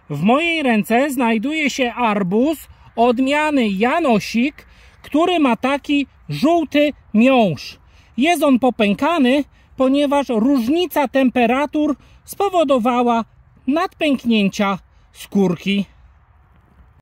W mojej ręce znajduje się arbuz odmiany Janosik, który ma taki żółty miąższ. Jest on popękany, ponieważ różnica temperatur spowodowała nadpęknięcia skórki.